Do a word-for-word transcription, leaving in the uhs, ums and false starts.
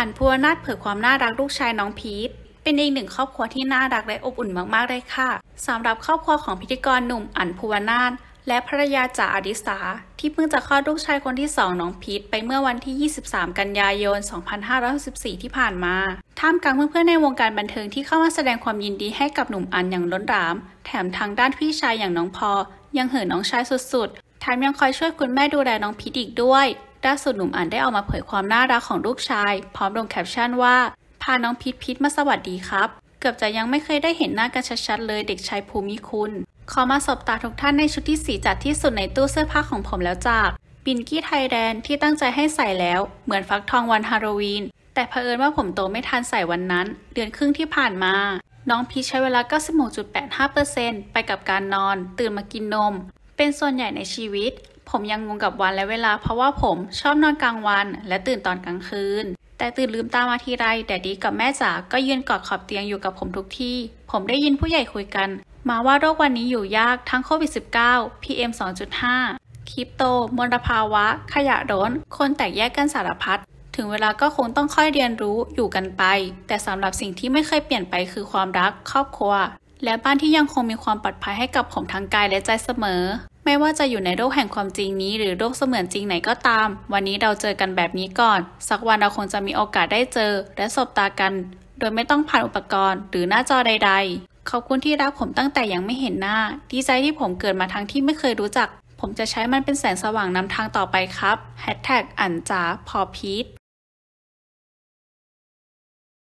อั๋น ภูวนาถเผยความน่ารักลูกชายน้องพีทเป็นอีกหนึ่งครอบครัวที่น่ารักและอบอุ่นมากๆเลยค่ะสำหรับครอบครัวของพิธีกรหนุ่มอั๋น ภูวนาถและภรรยาจ๋าอดิสาที่เพิ่งจะคลอดลูกชายคนที่สองน้องพีทไปเมื่อวันที่ยี่สิบสามกันยายนสองพันห้าร้อยหกสิบสี่ที่ผ่านมาท่ามกลางเพื่อนๆในวงการบันเทิงที่เข้ามาแสดงความยินดีให้กับหนุ่มอั๋นอย่างล้นหลามแถมทางด้านพี่ชายอย่างน้องพอยังเห่อน้องชายสุดๆแถมยังคอยช่วยคุณแม่ดูแลน้องพีทอีกด้วยล่าสุดหนุ่มอั๋นได้ออกมาเผยความน่ารักของลูกชายพร้อมลงแคปชั่นว่าพาน้องพีทพีทมาสวัสดีครับเกือบจะยังไม่เคยได้เห็นหน้ากันชัดๆเลยเด็กชายภูมิคุณขอมาสบตาทุกท่านในชุดที่สีจัดที่สุดในตู้เสื้อผ้าของผมแล้วจากบินกี้ไทยแลนด์ที่ตั้งใจให้ใส่แล้วเหมือนฟักทองวันฮาโลวีนแต่เผอิญว่าผมโตไม่ทันใส่วันนั้นเดือนครึ่งที่ผ่านมาน้องพีชใช้เวลา เก้าสิบหกจุดแปดห้าเปอร์เซ็นต์ ไปกับการนอนตื่นมากินนมเป็นส่วนใหญ่ในชีวิตผมยังงงกับวันและเวลาเพราะว่าผมชอบนอนกลางวันและตื่นตอนกลางคืนแต่ตื่นลืมตามาทีไรแดดดี้กับแม่จ๋าก็ยืนกอดขอบเตียงอยู่กับผมทุกที่ผมได้ยินผู้ใหญ่คุยกันมาว่าโรควันนี้อยู่ยากทั้งโควิด สิบเก้า พี เอ็ม สองจุดห้า คริปโตมลภาวะขยะร้อนคนแตกแยกกันสารพัดถึงเวลาก็คงต้องค่อยเรียนรู้อยู่กันไปแต่สำหรับสิ่งที่ไม่เคยเปลี่ยนไปคือความรักครอบครัวและบ้านที่ยังคงมีความปลอดภัยให้กับผมทั้งกายและใจเสมอไม่ว่าจะอยู่ในโลกแห่งความจริงนี้หรือโลกเสมือนจริงไหนก็ตามวันนี้เราเจอกันแบบนี้ก่อนสักวันเราคงจะมีโอกาสได้เจอและสบตากันโดยไม่ต้องผ่านอุปกรณ์หรือหน้าจอใดๆขอบคุณที่รักผมตั้งแต่ยังไม่เห็นหน้าดีใจที่ผมเกิดมาทั้งที่ไม่เคยรู้จักผมจะใช้มันเป็นแสงสว่างนำทางต่อไปครับแฮชแท็กอั๋นจ๋าพอพีท